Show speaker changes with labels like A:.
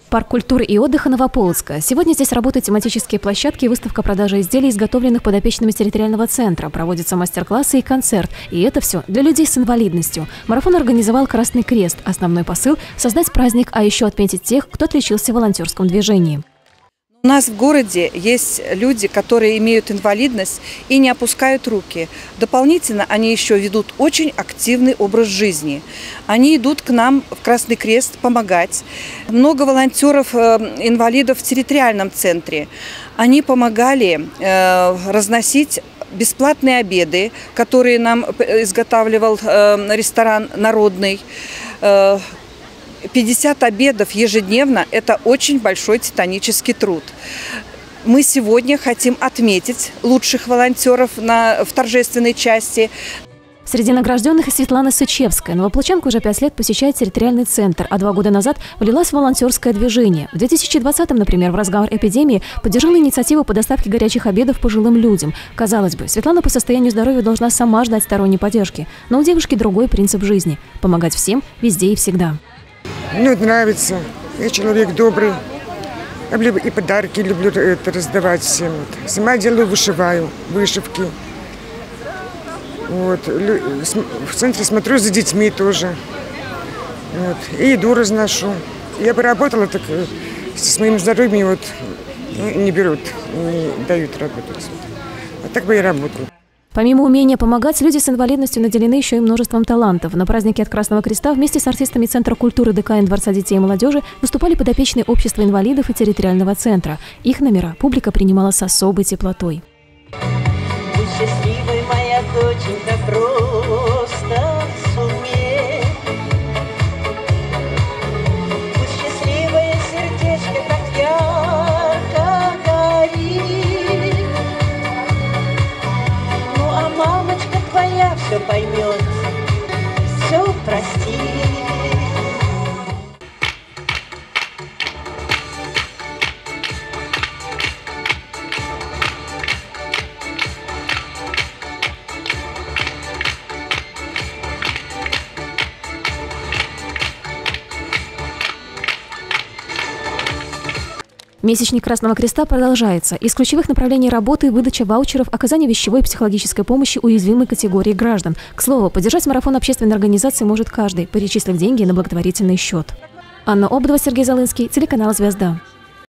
A: Парк культуры и отдыха Новополоцка. Сегодня здесь работают тематические площадки и выставка продажи изделий, изготовленных подопечными территориального центра. Проводятся мастер-классы и концерт. И это все для людей с инвалидностью. Марафон организовал Красный Крест. Основной посыл – создать праздник, а еще отметить тех, кто отличился в волонтерском движении.
B: У нас в городе есть люди, которые имеют инвалидность и не опускают руки. Дополнительно они еще ведут очень активный образ жизни. Они идут к нам в Красный Крест помогать. Много волонтеров-инвалидов в территориальном центре. Они помогали разносить бесплатные обеды, которые нам изготавливал ресторан «Народный». 50 обедов ежедневно – это очень большой титанический труд. Мы сегодня хотим отметить лучших волонтеров в торжественной части.
A: Среди награжденных и Светлана Сычевская. Новополчанка уже 5 лет посещает территориальный центр, а 2 года назад влилась в волонтерское движение. В 2020-м, например, в разгар эпидемии поддержала инициативу по доставке горячих обедов пожилым людям. Казалось бы, Светлана по состоянию здоровья должна сама ждать сторонней поддержки. Но у девушки другой принцип жизни – помогать всем, везде и всегда.
C: Мне нравится. Я человек добрый. Я люблю и подарки люблю раздавать всем. Сама делаю, вышиваю, вышивки. Вот. В центре смотрю за детьми тоже. Вот. И еду разношу. Я бы работала, так с моим здоровьем вот, не берут, не дают работать. А так бы и работала.
A: Помимо умения помогать, люди с инвалидностью наделены еще и множеством талантов. На празднике от Красного Креста вместе с артистами Центра культуры ДКН Дворца детей и молодежи выступали подопечные общества инвалидов и территориального центра. Их номера публика принимала с особой теплотой.
D: Будь счастливой, моя доченька, просто сумей. Будь счастливое сердечко, так ярко горит. Ну а мамочка твоя все поймет, все простит.
A: Месячник Красного Креста продолжается. Из ключевых направлений работы – выдача ваучеров, оказание вещевой и психологической помощи уязвимой категории граждан. К слову, поддержать марафон общественной организации может каждый, перечислив деньги на благотворительный счет. Анна Обдова, Сергей Залынский, телеканал «Звезда».